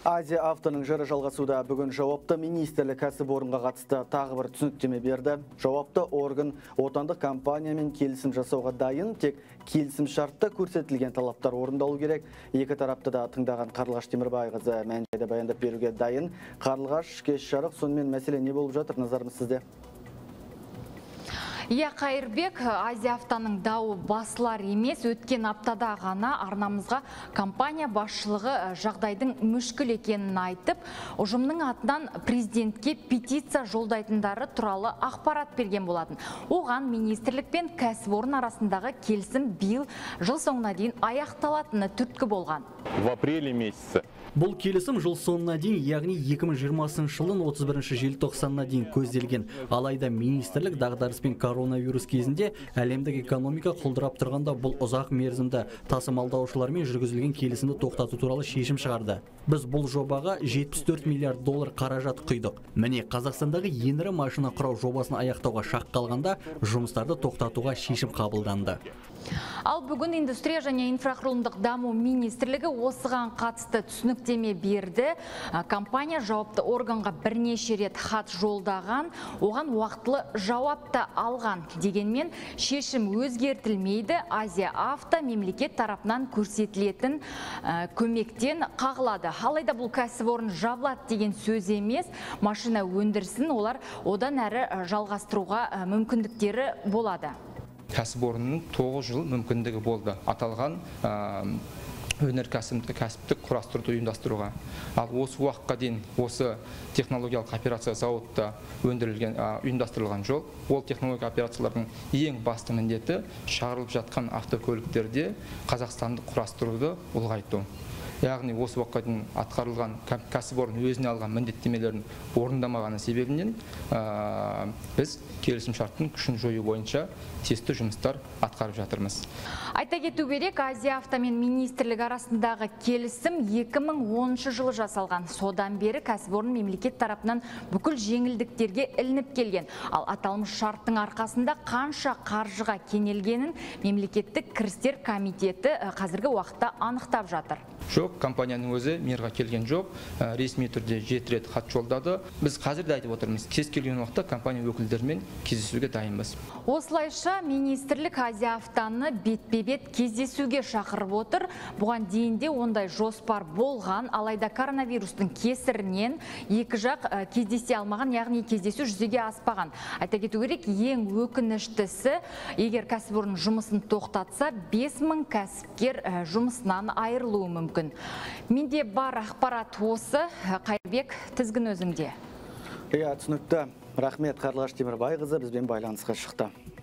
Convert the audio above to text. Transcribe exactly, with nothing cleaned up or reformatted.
Азия автоның жыры жалғасуда. Бүгін жауапты министрлік кәсіпорынға қатысты тағы бір түсініктеме берді. Жауапты орган отандық компаниямен келісім жасауға дайын, тек келісім шартта көрсетілген талаптар орындалу керек. Екі тарапты да тыңдаған Қарлығаш Темірбайқызы мән-жайды баяндап беруге дайын. Қарлығаш, кеш жарық, сонымен мәселе не болып жатыр, назарымыз сізде? Иә, Қайырбек, Азия автоның дауы басылар емес, өткен аптада ғана арнамызға компания басшылығы жағдайдың мүшкіл екенін айтып, ұжымның атынан президентке петиция жолдайтындары туралы ақпарат берген болатын. Оған министрлік пен кәсіпорын арасындағы келісім биыл жыл соңына дейін аяқталатыны түрткі болған. В апреле месяце. Бұл келісім жыл соңына дейін, яғни екі мың жиырмасыншы жылдың отыз бірінші желтоқсанына дейін көзделген. Алайда министрлік дағдарыс пен коронавирус кезінде әлемдік экономика құлдырап тұрғанда бұл ұзақ мерзімді тасымалдаушылармен жүргізілген келісімді тоқтату туралы шешім шығарды. Біз бұл жобаға жетпіс төрт миллиард доллар қаражат құйдық. Міне, Қазақстандағы ең ірі машина құрау жобасын аяқтауға шақ қалғанда жұмыстарды тоқтатуға шешім қабылданды. Ал бүгін индустрия және инфрақұрылымдық даму министрлігі осыған қатысты түсініктеме берді. Компания жауапты органға бірнеше рет хат жолдаған, оған уақытылы жауапты алған. Дегенмен шешім өзгертілмейді. Азия авто мемлекет тарапынан көрсетілетін көмектен қағылады. Алайда бұл кәсіпорын жабылады деген сөз емес. Машина өндірісін олар одан әрі жалғастыруға мүмкіндіктері болады. Кәсіпорынның тоғыз жыл мүмкіндігі болды аталған өнеркәсіптік кәсіптік құрастыруды ұйымдастыруға. Ал осы уақытқа дейін осы технологиялық операция зауытта өндірілген, ұйымдастырылған жоқ. Ол технологиялық операциялардың ең басты міндеті шығарылып жатқан автокөліктерде қазақстандық құрастыруды ұлғайту. Яғни осы уақытқа дейін атқарылған кәсіпорын өзіне алған міндеттемелерін орындамағаны себебінен біз келісім шарттың күшін жою бойынша тиісті жұмыстар атқарып жатырмыз. Айта кету керек, Азия авто мен министрлік арасындағы келісім екі мың оныншы жылы жасалған. Содан бері кәсіпорын мемлекет тарапынан бүкіл жеңілдіктерге ілініп келген. Ал аталмыш шарттың арқасында қанша қаржыға кенелгенін мемлекеттік кірістер комитеті қазіргі уақытта анықтап жатыр. Жоқ, компанияның өзі мерға келген жоқ, ресми түрде жеті рет хат жолдады. Біз қазір де айтып отырмыз, кез келген уақытта компания өкілдерімен кездесуге дайынбыз. Осылайша министрлік Азия автоны бетпе-бет кездесуге шақырып отыр. Бұған дейінде ондай жоспар болған, алайда коронавирустың кесірінен екі жақ кездесе алмаған, яғни кездесу жүзеге аспаған. Айта кету керек, ең өкініштісі, егер кәсіпорын жұмысын тоқтатса, бес мың кәсіпкер жұмысынан айырылуы мүмкін. Менде бар ақпарат осы. Қайырбек, тізгін өзіңде. Иә, түсінікті. Рахмет, Қарлығаш Темірбайқызы бізбен байланысқа шықты.